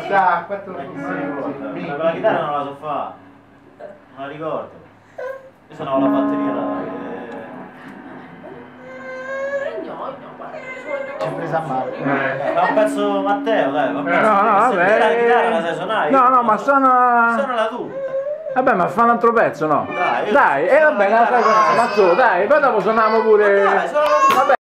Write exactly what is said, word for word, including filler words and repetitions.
Sa, quattro la la chitarra non la so fare, non la ricordo. Io sono la batteria là. Ci è presa a male. Fa un pezzo Matteo, dai, fa un pezzo. No, no, vabbè. La chitarra la sai suonare? No, no, ma suona... Suonala tu. Vabbè, ma fa un altro pezzo, no? Dai, io- Dai, e eh, vabbè, la sai suonare, ma su, dai, poi dopo suoniamo pure... Dai, suonala tu. Vabbè.